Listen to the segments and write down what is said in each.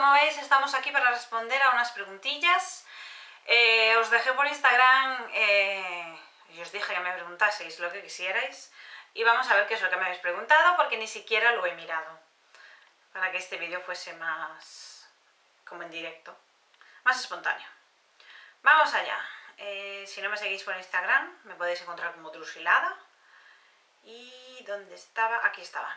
como veis estamos aquí para responder a unas preguntillas. Os dejé por Instagram y os dije que me preguntaseis lo que quisierais y vamos a ver qué es lo que me habéis preguntado porque ni siquiera lo he mirado, para que este vídeo fuese más como en directo, más espontáneo. Vamos allá. Si no me seguís por Instagram me podéis encontrar como Drusilada. ¿Y dónde estaba? Aquí estaba.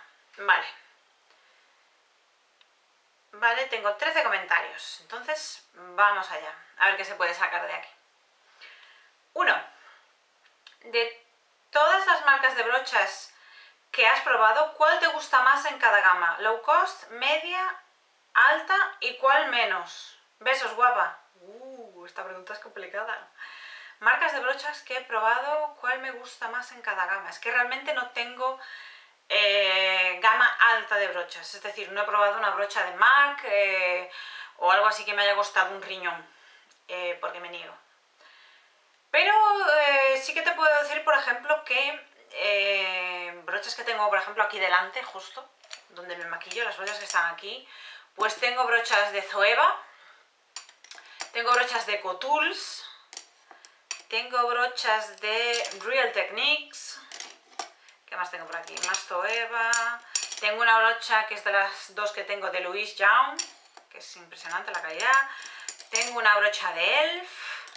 Vale, tengo 13 comentarios, entonces vamos allá, a ver qué se puede sacar de aquí. 1. De todas las marcas de brochas que has probado, ¿cuál te gusta más en cada gama? Low cost, media, alta y ¿cuál menos? Besos, guapa. Esta pregunta es complicada. Marcas de brochas que he probado, ¿cuál me gusta más en cada gama? Es que realmente no tengo gama alta de brochas, es decir, no he probado una brocha de MAC o algo así que me haya costado un riñón, porque me niego. Pero sí que te puedo decir, por ejemplo, que brochas que tengo, por ejemplo, aquí delante, justo donde me maquillo, las brochas que están aquí, pues tengo brochas de Zoeva, tengo brochas de Ecotools, tengo brochas de Real Techniques. ¿Qué más tengo por aquí? Más Zoeva. Tengo una brocha que es de las dos que tengo de Louis Vuitton, que es impresionante la calidad. Tengo una brocha de Elf.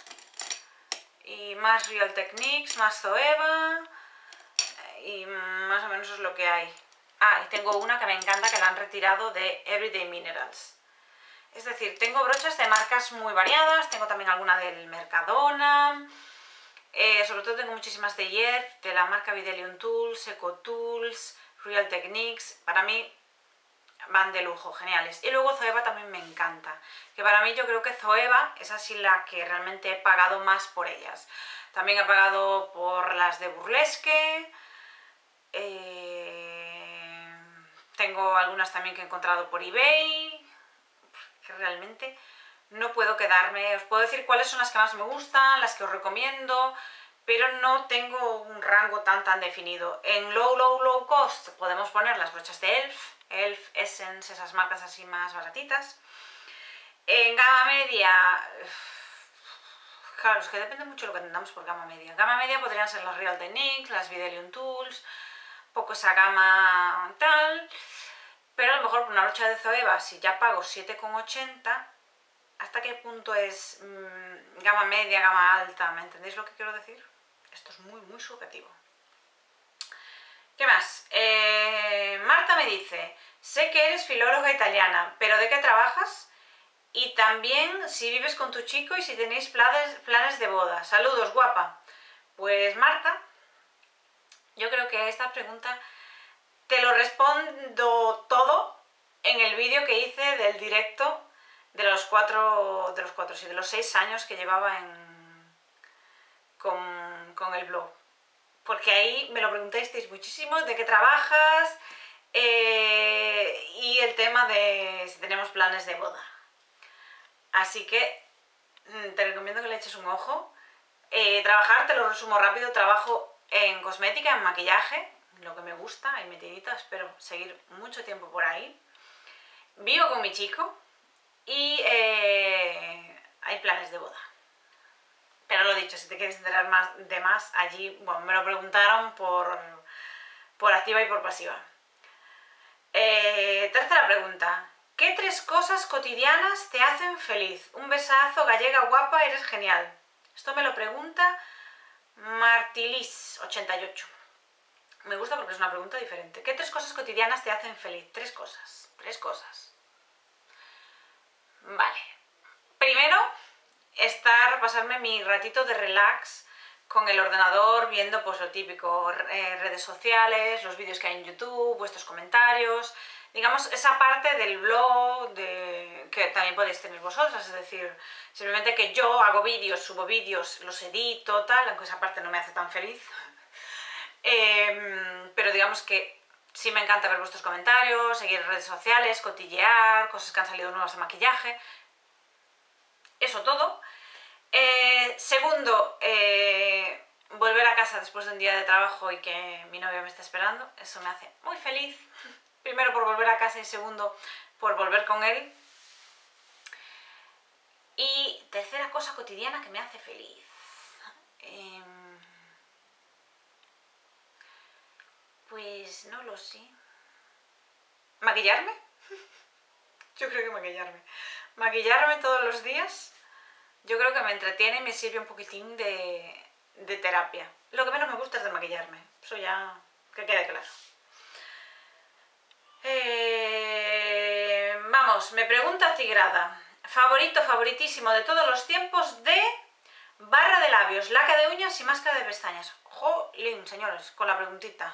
Y más Real Techniques, más Zoeva. Y más o menos es lo que hay. Ah, y tengo una que me encanta que la han retirado de Everyday Minerals. Es decir, tengo brochas de marcas muy variadas. Tengo también alguna del Mercadona. Sobre todo tengo muchísimas de Yerf, de la marca Videlium Tools, Ecotools, Real Techniques. Para mí van de lujo, geniales. Y luego Zoeva también me encanta, que para mí yo creo que Zoeva es así la que realmente he pagado más por ellas. También he pagado por las de Burlesque. Tengo algunas también que he encontrado por eBay, que realmente no puedo quedarme. Os puedo decir cuáles son las que más me gustan, las que os recomiendo, pero no tengo un rango tan definido. En low cost podemos poner las brochas de Elf, Essence, esas marcas así más baratitas. En gama media, claro, es que depende mucho de lo que entendamos por gama media. Gama media podrían ser las Real Techniques, las Videlium Tools, un poco esa gama tal, pero a lo mejor por una brocha de Zoeva, si ya pago 7,80, ¿hasta qué punto es gama media, gama alta? ¿Me entendéis lo que quiero decir? Esto es muy subjetivo. ¿Qué más? Marta me dice, sé que eres filóloga italiana, pero ¿de qué trabajas? Y también si vives con tu chico y si tenéis planes de boda. Saludos, guapa. Pues Marta, yo creo que esta pregunta te lo respondo todo en el vídeo que hice del directo de los 6 años que llevaba con el blog. Porque ahí me lo preguntasteis muchísimo, de qué trabajas y el tema de si tenemos planes de boda. Así que te recomiendo que le eches un ojo. Trabajar, te lo resumo rápido, trabajo en cosmética, en maquillaje, lo que me gusta, ahí metidita, espero seguir mucho tiempo por ahí. Vivo con mi chico y hay planes de boda. Pero lo dicho, si te quieres enterar más allí, bueno, me lo preguntaron por activa y por pasiva. Tercera pregunta. ¿Qué 3 cosas cotidianas te hacen feliz? Un besazo, gallega guapa, eres genial. Esto me lo pregunta Martilis88. Me gusta porque es una pregunta diferente. ¿Qué 3 cosas cotidianas te hacen feliz? 3 cosas. 3 cosas. Vale. Primero, pasarme mi ratito de relax con el ordenador, viendo pues lo típico, redes sociales, los vídeos que hay en YouTube, vuestros comentarios, digamos esa parte del blog que también podéis tener vosotras, es decir, simplemente que yo hago vídeos, subo vídeos, los edito, tal, aunque esa parte no me hace tan feliz, pero digamos que sí me encanta ver vuestros comentarios, seguir redes sociales, cotillear, cosas que han salido nuevas de maquillaje, eso todo. Segundo, volver a casa después de un día de trabajo y que mi novio me está esperando, eso me hace muy feliz. Primero por volver a casa y segundo por volver con él. Y tercera cosa cotidiana que me hace feliz. Pues no lo sé. ¿Maquillarme? Yo creo que maquillarme. Maquillarme todos los días, yo creo que me entretiene y me sirve un poquitín de terapia. Lo que menos me gusta es de maquillarme. Eso ya que quede claro. Vamos, me pregunta Tigrada. Favorito, favoritísimo de todos los tiempos de barra de labios, laca de uñas y máscara de pestañas. Jolín, señores, con la preguntita.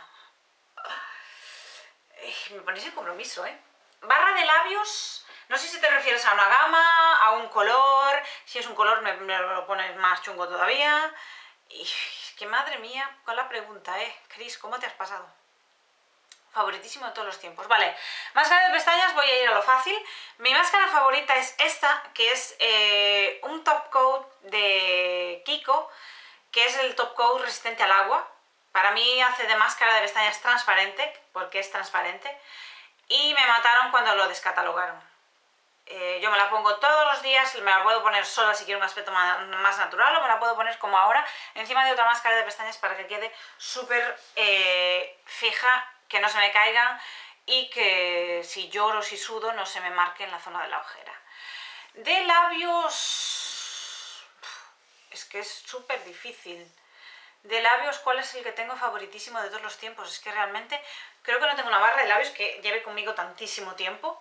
Me ponéis en compromiso, ¿eh? Barra de labios, no sé si te refieres a una gama, a un color. Si es un color me lo pones más chungo todavía. Y es que madre mía, con la pregunta, Cris, ¿cómo te has pasado? Favoritísimo de todos los tiempos. Vale, máscara de pestañas, voy a ir a lo fácil. Mi máscara favorita es esta, que es un top coat de Kiko, que es el top coat resistente al agua. Para mí hace de máscara de pestañas transparente, porque es transparente. Y me mataron cuando lo descatalogaron. Yo me la pongo todos los días, me la puedo poner sola si quiero un aspecto más natural, o me la puedo poner como ahora, encima de otra máscara de pestañas para que quede súper fija, que no se me caigan y que si lloro o si sudo no se me marque en la zona de la ojera. De labios... es que es súper difícil. De labios, ¿cuál es el que tengo favoritísimo de todos los tiempos? Es que realmente creo que no tengo una barra de labios que lleve conmigo tantísimo tiempo.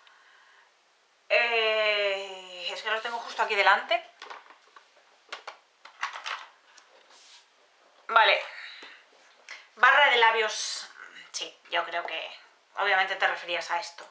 Es que los tengo justo aquí delante. Vale. Barra de labios... sí, yo creo que obviamente te referías a esto.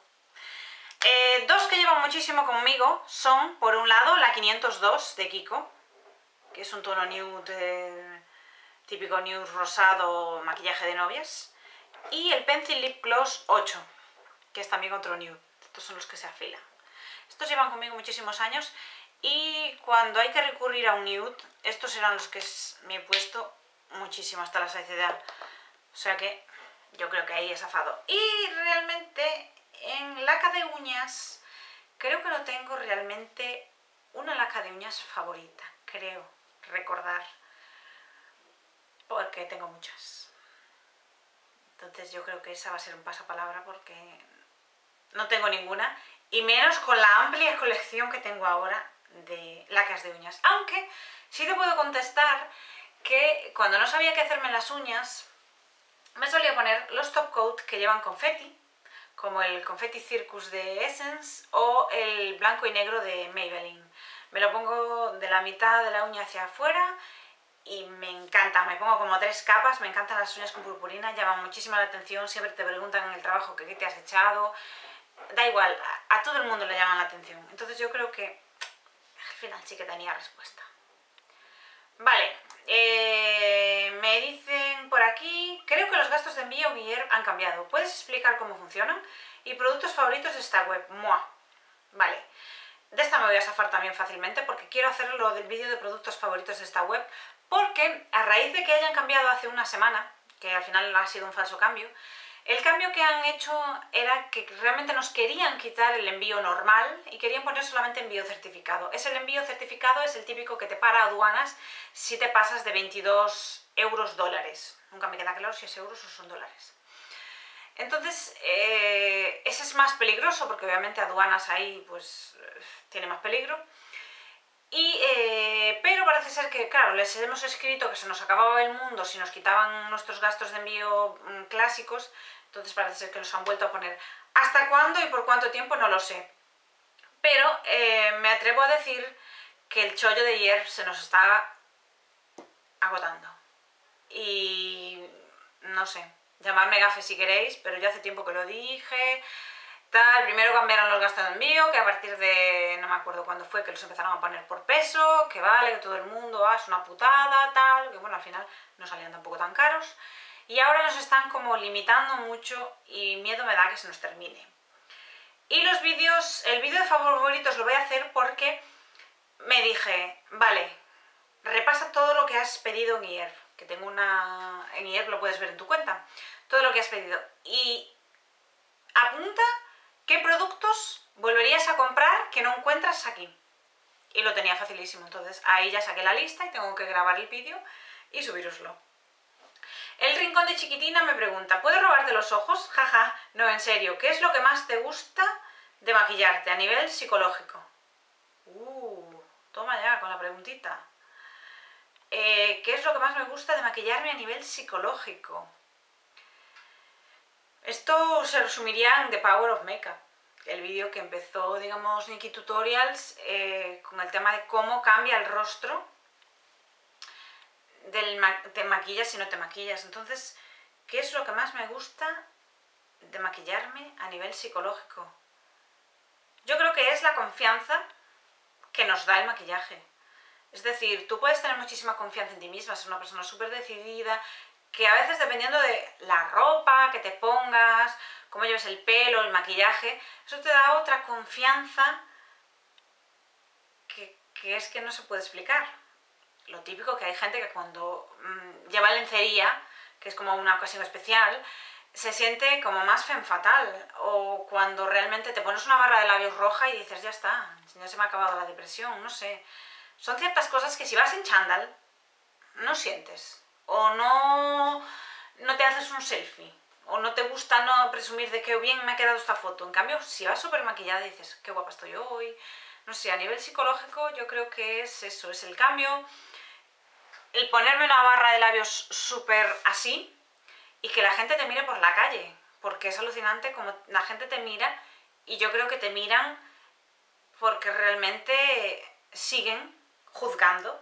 Dos que llevan muchísimo conmigo son, por un lado, la 502 de Kiko, que es un tono nude, típico nude rosado, maquillaje de novias, y el Pencil Lip Gloss 8, que es también otro nude. Estos son los que se afilan. Estos llevan conmigo muchísimos años y cuando hay que recurrir a un nude, estos serán los que me he puesto muchísimo hasta la saciedad. O sea que yo creo que ahí he zafado. Y realmente en laca de uñas, creo que no tengo realmente una laca de uñas favorita, creo recordar, porque tengo muchas. Entonces yo creo que esa va a ser un pasapalabra porque no tengo ninguna, y menos con la amplia colección que tengo ahora de lacas de uñas. Aunque sí te puedo contestar que cuando no sabía qué hacerme las uñas, me solía poner los top coat que llevan confeti, como el Confetti Circus de Essence o el blanco y negro de Maybelline. Me lo pongo de la mitad de la uña hacia afuera y me encanta, me pongo como 3 capas, me encantan las uñas con purpurina, llaman muchísimo la atención, siempre te preguntan en el trabajo que qué te has echado, da igual, a todo el mundo le llaman la atención. Entonces yo creo que al final sí que tenía respuesta. Vale, me dicen por aquí, creo que los gastos de envío Guillermo han cambiado, ¿puedes explicar cómo funcionan? Y productos favoritos de esta web, ¡mua! Vale, de esta me voy a zafar también fácilmente porque quiero hacer lo del vídeo de productos favoritos de esta web, porque a raíz de que hayan cambiado hace una semana, que al final ha sido un falso cambio, el cambio que han hecho era que realmente nos querían quitar el envío normal y querían poner solamente envío certificado. El envío certificado es el típico que te para aduanas si te pasas de 22 euros dólares. Nunca me queda claro si es euros o son dólares. Entonces, ese es más peligroso porque obviamente aduanas ahí pues tiene más peligro. Pero parece ser que, claro, les hemos escrito que se nos acababa el mundo si nos quitaban nuestros gastos de envío clásicos, entonces parece ser que nos han vuelto a poner. ¿Hasta cuándo y por cuánto tiempo? No lo sé. Pero me atrevo a decir que el chollo de ayer se nos está agotando. Y no sé, llamadme gafe si queréis, pero yo hace tiempo que lo dije. Primero cambiaron los gastos de envío, que a partir de, no me acuerdo cuándo fue, que los empezaron a poner por peso, que vale, que todo el mundo, es una putada, tal, que bueno, al final no salían tampoco tan caros. Y ahora nos están como limitando mucho y miedo me da que se nos termine. Y los vídeos, el vídeo de favoritos lo voy a hacer porque me dije, vale, repasa todo lo que has pedido en IER, que tengo una, en IER lo puedes ver en tu cuenta, todo lo que has pedido, y apunta qué productos volverías a comprar que no encuentras aquí. y lo tenía facilísimo. Entonces ahí ya saqué la lista y tengo que grabar el vídeo y subíroslo. El Rincón de Chiquitina me pregunta, ¿puedo robarte los ojos? Jaja, no, en serio, ¿qué es lo que más te gusta de maquillarte a nivel psicológico? Toma ya con la preguntita. ¿Qué es lo que más me gusta de maquillarme a nivel psicológico? Esto se resumiría en The Power of Makeup, el vídeo que empezó, digamos, Nikki Tutorials con el tema de cómo cambia el rostro te maquillas y no te maquillas. Entonces, ¿qué es lo que más me gusta de maquillarme a nivel psicológico? Yo creo que es la confianza que nos da el maquillaje. Es decir, tú puedes tener muchísima confianza en ti misma, ser una persona súper decidida, que a veces dependiendo de la ropa que te pongas, cómo lleves el pelo, el maquillaje, eso te da otra confianza que es que no se puede explicar. Lo típico que hay gente que cuando lleva lencería, que es como una ocasión especial, se siente como más femme fatal, o cuando realmente te pones una barra de labios roja y dices, ya está, ya se me ha acabado la depresión, no sé. Son ciertas cosas que si vas en chándal, no sientes, o no te haces un selfie, o no te gusta no presumir de qué bien me ha quedado esta foto. En cambio, si vas súper maquillada y dices, qué guapa estoy hoy, no sé, a nivel psicológico yo creo que es eso, es el cambio, el ponerme una barra de labios súper así, y que la gente te mire por la calle, porque es alucinante como la gente te mira, y yo creo que te miran porque realmente siguen juzgando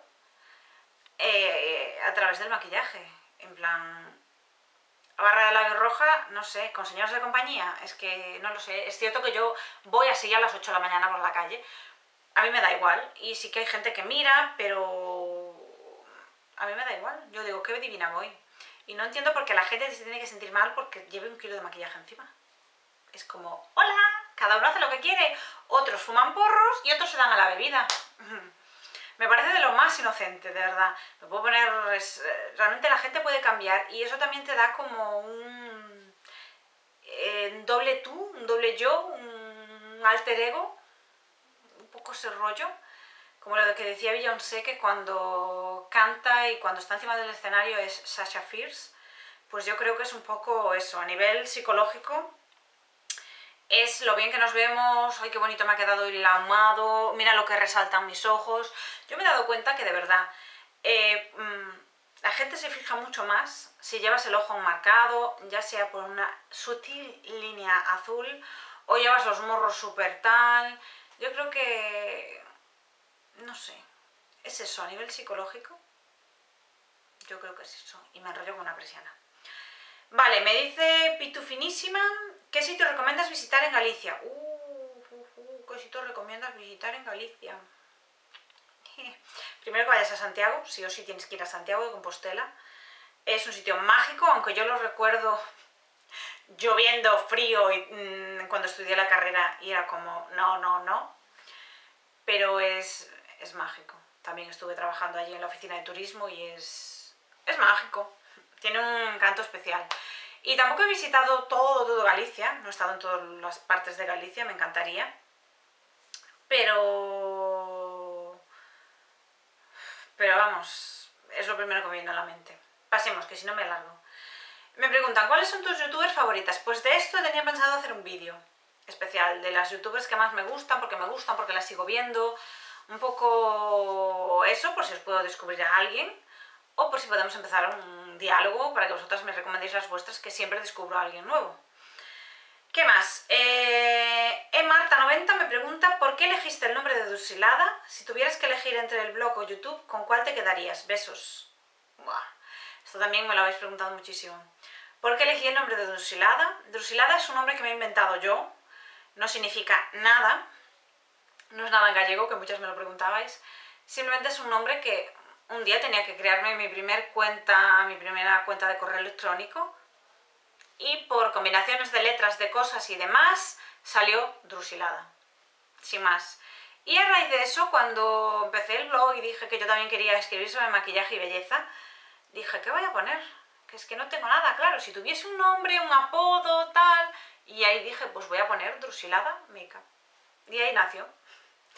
a través del maquillaje. En plan, barra de labios roja, no sé, con señores de compañía, es que no lo sé. Es cierto que yo voy así a las 8 de la mañana por la calle, a mí me da igual, y sí que hay gente que mira, pero a mí me da igual. Yo digo, qué divina voy. Y no entiendo por qué la gente se tiene que sentir mal porque lleve 1 kilo de maquillaje encima. Es como, hola, cada uno hace lo que quiere. Otros fuman porros y otros se dan a la bebida. Me parece de lo más inocente, de verdad. Me puedo poner... realmente la gente puede cambiar y eso también te da como un doble tú, un doble yo, un alter ego. Un poco ese rollo. Como lo que decía Beyoncé, que cuando canta y cuando está encima del escenario es Sasha Fierce, pues yo creo que es un poco eso, a nivel psicológico, es lo bien que nos vemos, ay qué bonito me ha quedado el ahumado, mira lo que resaltan mis ojos. Yo me he dado cuenta que de verdad la gente se fija mucho más si llevas el ojo enmarcado, ya sea por una sutil línea azul o llevas los morros súper tal. Yo creo que... no sé, es eso, a nivel psicológico, yo creo que es eso, y me enrollo con una persiana. Vale, me dice Pitufinísima, ¿qué sitio recomiendas visitar en Galicia? ¿Qué sitio recomiendas visitar en Galicia? Primero que vayas a Santiago, sí o sí tienes que ir a Santiago de Compostela. Es un sitio mágico, aunque yo lo recuerdo lloviendo, frío, y cuando estudié la carrera y era como, no, pero es mágico. También estuve trabajando allí en la oficina de turismo y es mágico. Tiene un encanto especial. Y tampoco he visitado todo Galicia, no he estado en todas las partes de Galicia, me encantaría. Pero vamos, es lo primero que me viene a la mente. Pasemos, que si no me alargo. Me preguntan, ¿cuáles son tus youtubers favoritas? Pues de esto tenía pensado hacer un vídeo especial, de las youtubers que más me gustan, porque las sigo viendo, un poco eso, por si os puedo descubrir a alguien, o por si podemos empezar un diálogo para que vosotras me recomendéis las vuestras, que siempre descubro a alguien nuevo. ¿Qué más? Marta90 me pregunta, ¿por qué elegiste el nombre de Drusilada? Si tuvieras que elegir entre el blog o YouTube, ¿con cuál te quedarías? Besos. Buah. Esto también me lo habéis preguntado muchísimo. ¿Por qué elegí el nombre de Drusilada? Drusilada es un nombre que me he inventado yo, no significa nada, no es nada en gallego, que muchas me lo preguntabais, simplemente es un nombre que un día tenía que crearme mi primera cuenta de correo electrónico, y por combinaciones de letras, de cosas y demás, salió Drusilada, sin más. Y a raíz de eso, cuando empecé el blog y dije que yo también quería escribir sobre maquillaje y belleza, dije, ¿qué voy a poner? Que es que no tengo nada, claro, si tuviese un nombre, un apodo, tal... Y ahí dije, pues voy a poner Drusilada Makeup. Y ahí nació.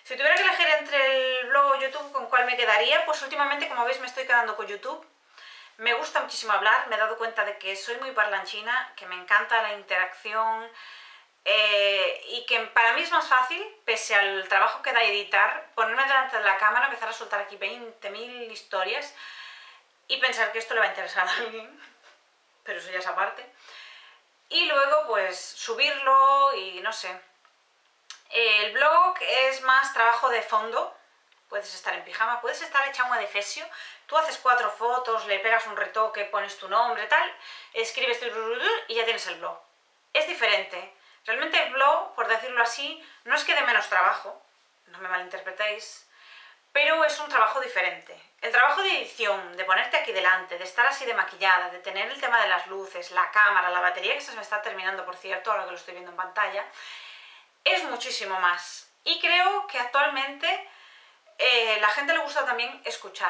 Si tuviera que elegir entre el blog o YouTube, ¿con cuál me quedaría? Pues últimamente, como veis, me estoy quedando con YouTube. Me gusta muchísimo hablar, me he dado cuenta de que soy muy parlanchina, que me encanta la interacción y que para mí es más fácil, pese al trabajo que da editar, ponerme delante de la cámara, empezar a soltar aquí 20.000 historias y pensar que esto le va a interesar a alguien, pero eso ya es aparte. Y luego pues subirlo y no sé. El blog es más trabajo de fondo. Puedes estar en pijama, puedes estar hecha un adefesio, tú haces 4 fotos, le pegas un retoque, pones tu nombre, tal, escribes y ya tienes el blog. Es diferente. Realmente el blog, por decirlo así, no es que dé menos trabajo, no me malinterpretéis, pero es un trabajo diferente. El trabajo de edición, de ponerte aquí delante, de estar así de maquillada, de tener el tema de las luces, la cámara, la batería, que se me está terminando, por cierto, ahora que lo estoy viendo en pantalla, es muchísimo más. Y creo que actualmente la gente le gusta también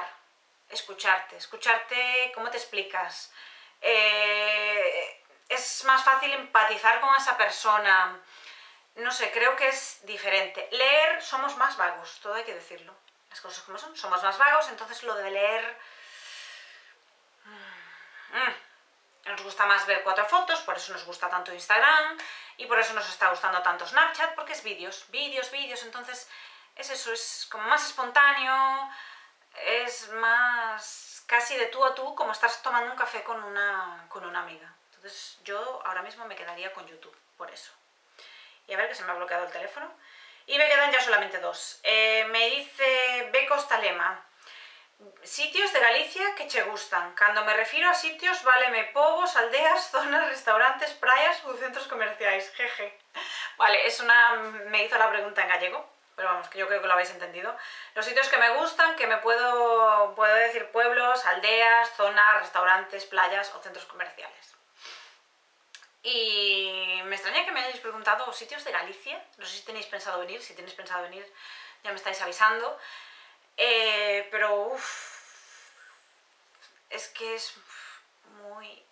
escucharte cómo te explicas. Es más fácil empatizar con esa persona. No sé, creo que es diferente. Leer, somos más vagos, todo hay que decirlo. Las cosas como son, somos más vagos, entonces lo de leer... Nos gusta más ver 4 fotos, por eso nos gusta tanto Instagram y por eso nos está gustando tanto Snapchat, porque es vídeos, entonces es eso, es como más espontáneo, es más casi de tú a tú, como estás tomando un café con una amiga. Entonces yo ahora mismo me quedaría con YouTube, por eso. Y a ver que se me ha bloqueado el teléfono. Y me quedan ya solamente 2. Me dice Beco Stalema. Sitios de Galicia que che gustan. Cando me refiro a sitios, váleme povos, aldeas, zonas, restaurantes, praias ou centros comerciais. Jeje. Vale, me hizo la pregunta en gallego, pero vamos, que yo creo que lo habéis entendido. Los sitios que me gustan, que me puedo decir pueblos, aldeas, zonas, restaurantes, playas o centros comerciales. Y me extraña que me hayáis preguntado sitios de Galicia. No sé si tenéis pensado venir. Si tenéis pensado venir, ya me estáis avisando. Pero uff, es que es muy...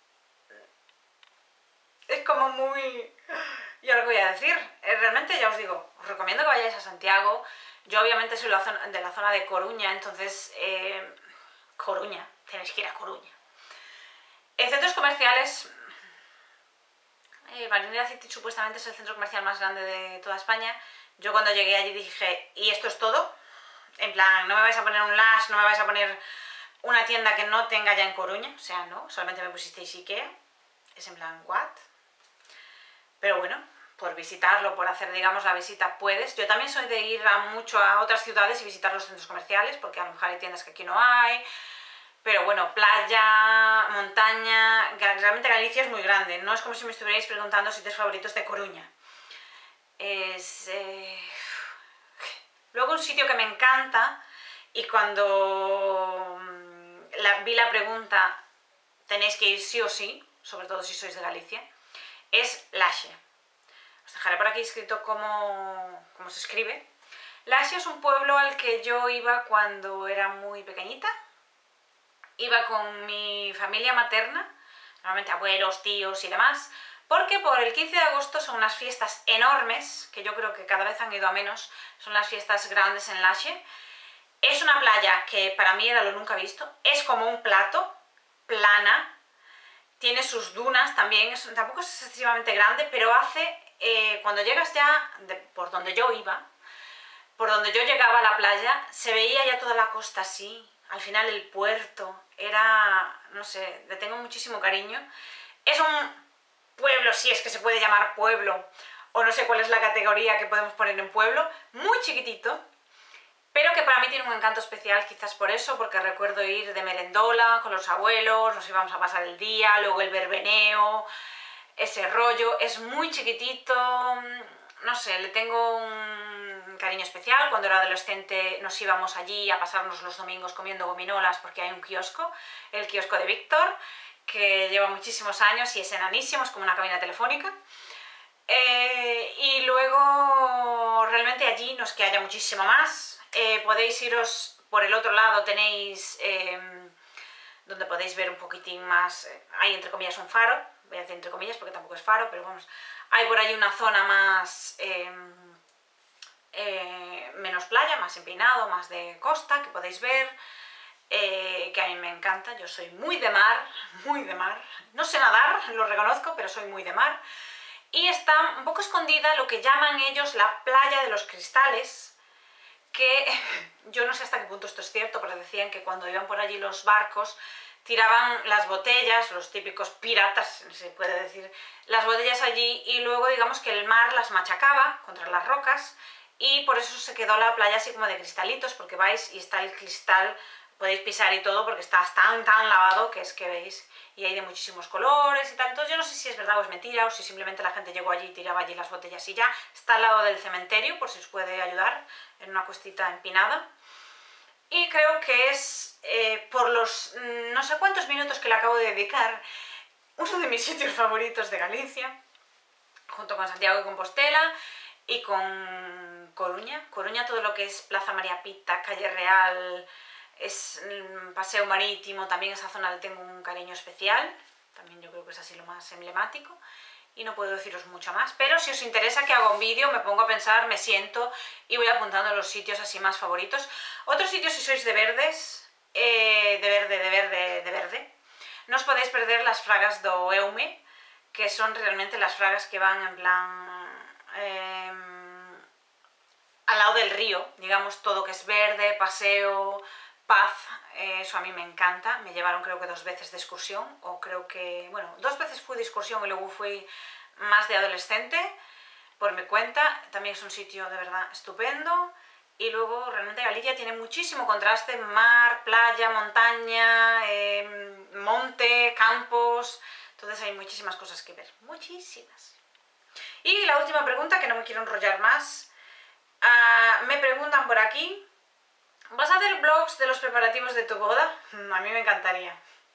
Es como muy... Y ahora voy a decir, realmente ya os digo, os recomiendo que vayáis a Santiago. Yo obviamente soy de la zona de Coruña, entonces... Coruña, tenéis que ir a Coruña. Centros comerciales... Valencia City supuestamente es el centro comercial más grande de toda España. Yo cuando llegué allí dije, ¿y esto es todo? En plan, no me vais a poner un Lash, no me vais a poner una tienda que no tenga ya en Coruña. O sea, no, solamente me pusisteis Ikea. Es en plan, ¿what? Pero bueno, por visitarlo, por hacer, digamos, la visita puedes. Yo también soy de ir mucho a otras ciudades y visitar los centros comerciales, porque a lo mejor hay tiendas que aquí no hay. Pero bueno, playa, montaña... Realmente Galicia es muy grande. No es como si me estuvierais preguntando sitios favoritos de Coruña. Luego un sitio que me encanta, y cuando vi la pregunta, tenéis que ir sí o sí, sobre todo si sois de Galicia, es Laxe. Os dejaré por aquí escrito cómo se escribe. Laxe es un pueblo al que yo iba cuando era muy pequeñita. Iba con mi familia materna, normalmente abuelos, tíos y demás, porque por el 15 de agosto son unas fiestas enormes, que yo creo que cada vez han ido a menos, son las fiestas grandes en Laxe. Es una playa que para mí era lo nunca visto, es como un plato, plana, tiene sus dunas también, tampoco es excesivamente grande, pero hace, cuando llegas ya por donde yo iba, por donde yo llegaba a la playa, se veía ya toda la costa así, al final el puerto, era, no sé, le tengo muchísimo cariño. Es un pueblo, si es que se puede llamar pueblo, o no sé cuál es la categoría que podemos poner en pueblo, muy chiquitito, pero que para mí tiene un encanto especial, quizás por eso, porque recuerdo ir de merendola con los abuelos, nos íbamos a pasar el día, luego el verbeneo, ese rollo, es muy chiquitito, no sé, le tengo un cariño especial. Cuando era adolescente nos íbamos allí a pasarnos los domingos comiendo gominolas porque hay un kiosco, el kiosco de Víctor, que lleva muchísimos años y es enanísimo, es como una cabina telefónica. Y luego realmente allí no es que haya muchísimo más. Podéis iros por el otro lado, tenéis donde podéis ver un poquitín más, hay entre comillas un faro, voy a decir entre comillas porque tampoco es faro, pero vamos, hay por ahí una zona más menos playa, más empinado, más de costa, que podéis ver, que a mí me encanta. Yo soy muy de mar, no sé nadar, lo reconozco, pero soy muy de mar. Y está un poco escondida lo que llaman ellos la playa de los cristales, que yo no sé hasta qué punto esto es cierto, pero decían que cuando iban por allí los barcos tiraban las botellas, los típicos piratas, se puede decir, las botellas allí, y luego digamos que el mar las machacaba contra las rocas, y por eso se quedó la playa así como de cristalitos, porque vais y está el cristal, podéis pisar y todo, porque está tan lavado que es que veis, y hay de muchísimos colores y tal. Entonces yo no sé si es verdad o es mentira, o si simplemente la gente llegó allí y tiraba allí las botellas y ya. Está al lado del cementerio, por si os puede ayudar, en una cuestita empinada. Y creo que es, por los no sé cuántos minutos que le acabo de dedicar, uno de mis sitios favoritos de Galicia, junto con Santiago de Compostela y con Coruña. Coruña, todo lo que es Plaza María Pita, Calle Real, es paseo marítimo, también esa zona le tengo un cariño especial, también yo creo que es así lo más emblemático. Y no puedo deciros mucho más, pero si os interesa que haga un vídeo, me pongo a pensar, me siento y voy apuntando los sitios así más favoritos. Otros sitios, si sois de verdes, de verde, no os podéis perder las fragas do Eume, que son realmente las fragas que van en plan al lado del río, digamos, todo que es verde, paseo, paz, eso a mí me encanta. Me llevaron creo que 2 veces de excursión, o creo que, bueno, 2 veces fui de excursión y luego fui más de adolescente, por mi cuenta. También es un sitio de verdad estupendo. Y luego realmente Galicia tiene muchísimo contraste, mar, playa, montaña, monte, campos, entonces hay muchísimas cosas que ver, muchísimas. Y la última pregunta, que no me quiero enrollar más, me preguntan por aquí, ¿vas a hacer vlogs de los preparativos de tu boda? A mí me encantaría.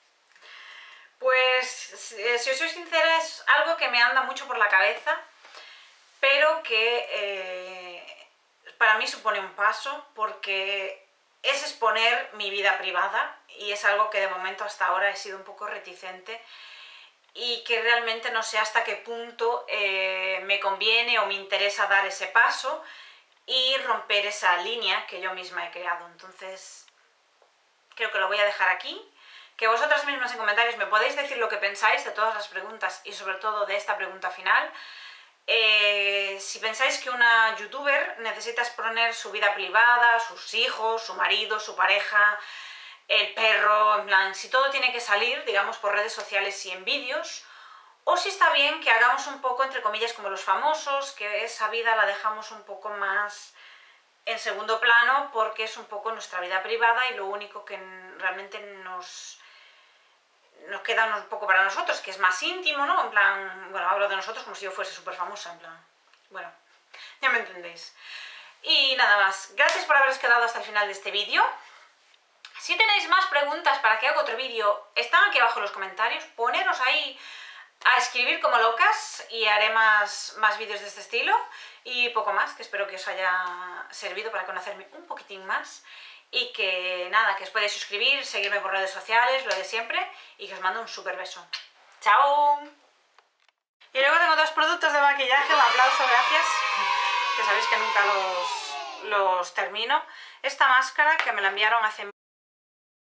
Pues, si os soy sincera, es algo que me anda mucho por la cabeza, pero que para mí supone un paso, porque es exponer mi vida privada, y es algo que de momento hasta ahora he sido un poco reticente, y que realmente no sé hasta qué punto me conviene o me interesa dar ese paso y romper esa línea que yo misma he creado. Entonces creo que lo voy a dejar aquí, que vosotras mismas en comentarios me podéis decir lo que pensáis de todas las preguntas y sobre todo de esta pregunta final. Si pensáis que una youtuber necesita exponer su vida privada, sus hijos, su marido, su pareja, el perro, en plan, si todo tiene que salir, digamos, por redes sociales y en vídeos, o si está bien que hagamos un poco, entre comillas, como los famosos, que esa vida la dejamos un poco más en segundo plano, porque es un poco nuestra vida privada y lo único que realmente nos queda un poco para nosotros, que es más íntimo, ¿no? En plan, bueno, hablo de nosotros como si yo fuese súper famosa, en plan, bueno, ya me entendéis. Y nada más, gracias por haberos quedado hasta el final de este vídeo. Si tenéis más preguntas para que haga otro vídeo, están aquí abajo en los comentarios, poneros ahí a escribir como locas y haré más vídeos de este estilo y poco más, que espero que os haya servido para conocerme un poquitín más, y que nada, que os podéis suscribir, seguirme por redes sociales, lo de siempre, y que os mando un súper beso. ¡Chao! Y luego tengo 2 productos de maquillaje, un aplauso, gracias, que sabéis que nunca los termino. Esta máscara que me la enviaron hace